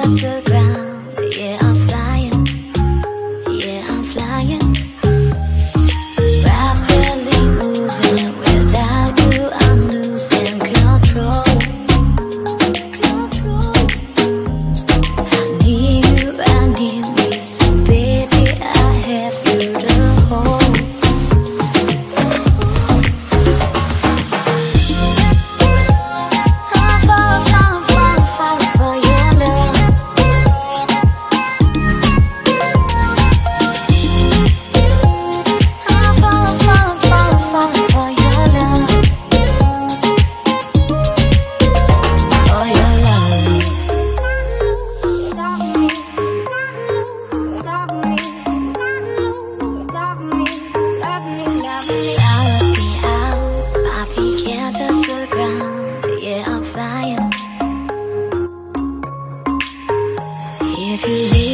touch the ground. Yeah, I'm flying. Yeah, I'm flying. Rapidly moving. Without you, I'm losing control. I need me, so baby, I have you to hold. Yeah, I'm flying. If you